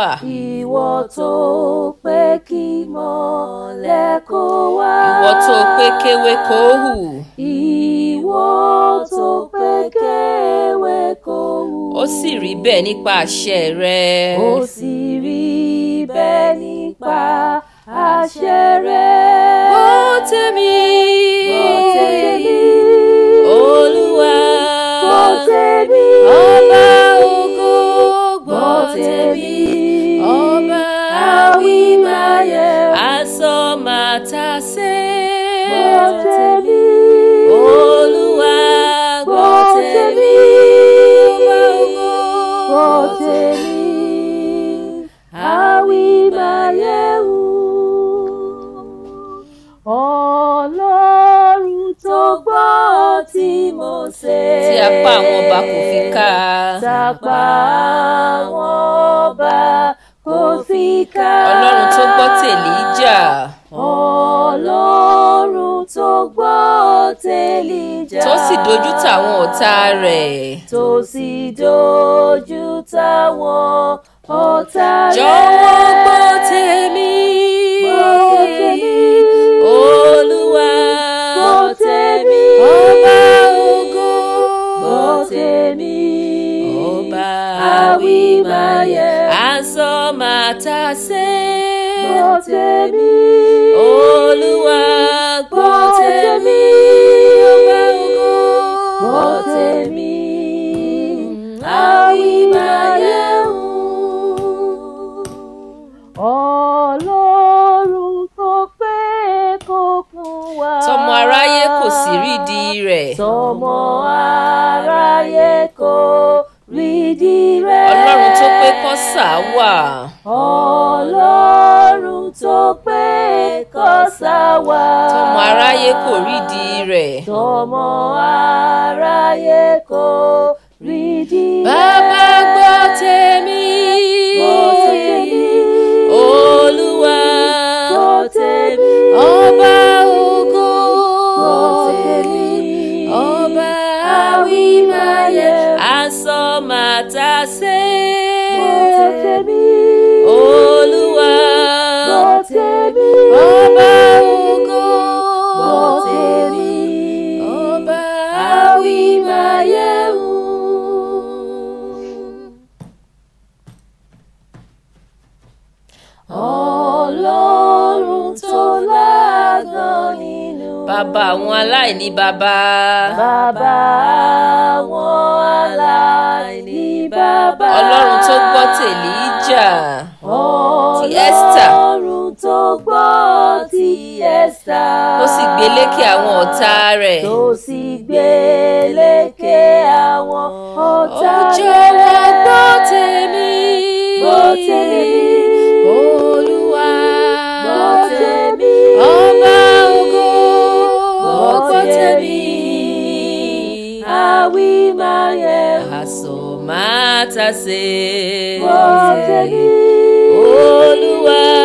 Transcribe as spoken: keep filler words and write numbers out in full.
ìwọ tó pé kí mọ́lẹ̀ kó wá. ìwọ tó pé kéwé kó hù. ìwọ tó pé kéwé kó hù. ó sì rí bẹ́ẹ̀ nípa àṣẹ rẹ. ó sì rí bẹ́ẹ̀ nípa àṣẹ rẹ. gbọ́ tèmi. gbọ́ tèmi. Olúwa. gbọ́ tèmi. ọba ògo. gbọ́ tèmi. ọba àwímáyẹ̀wò. asọ̀mátàsé. gbọ́ tèmi. Olúwa. gbọ́ tèmi. ọba ògo. gbọ́ tèmi. àwímáyẹ̀wò. Ọlọ́run tó gbọ́ tí Mósè. tí apá àwọn ọba kò fi ká. Tápá àwọn ọba kò fi ká. Ọlọ́run tó gbọ́ tèlíjà. Ọlọ́run tó gbọ́ tèlíjà. tó sì dojú tàwọn ọ̀tá rẹ̀. tó sì dojú tàwọn ọ̀tá rẹ̀. jọ̀wọ́ gbọ́ tèmi. Gbọ́ tèmi. Olúwa. Gbọ́ tèmi. ọba ògo. Gbọ́ tèmi. ọba àwímáyẹ̀wò. asọ̀mátàsé. Gbọ́ tèmi. Olúwa. gbọ́ tèmi. ọba ògo. Gbọ́ tèmi. àwímáyẹ̀wò. Ọlọ́run tó pé kó kún wa. tọmọ aráyé kò sì rídìí rẹ̀. Tọmọ aráyé kò rídìí rẹ̀. Ọlọ́run tó pé kó sà wà. Ọlọ́run tó pé kó sà wà. tọmọ aráyé kò rídìí rẹ̀. Tọmọ aráyé kò rídìí rẹ̀. Bàbá gbọ́ tèmi. Gbọ́ tèmi. Olúwa. Gbọ́ tèmi. ọba ògo. Gbọ́ tèmi. ọba àwímáyẹ̀wò. asọ̀mátàsé. Gbọ́ tèmi. Olúwa. Gbọ́ tèmi. ọba ògo. Gbọ́ tèmi. ọba àwímáyẹ̀wò. Ọlọ́run tó lágbọ́n nínú. bàbá àwọn aláìní bàbá. Bàbá àwọn aláìní bàbá. Ọlọ́run tó gbọ́ tèlíjà. ti Ẹ́sítà. Ọlọ́run tó gbọ́ ti Ẹ́sítà. ó sì gbé lékè àwọn ọ̀tá rẹ̀. tó sì gbé lékè àwọn ọ̀tá ó rẹ̀. jọ̀wọ́ gbọ́ tèmi. Gbọ́ tèmi. Olúwa. Gbọ́ tèmi. ọba ògo. Gbọ́ tèmi. àwímáyẹ̀wò. asọ̀mátàsé. Gbọ́ tèmi. Olúwa.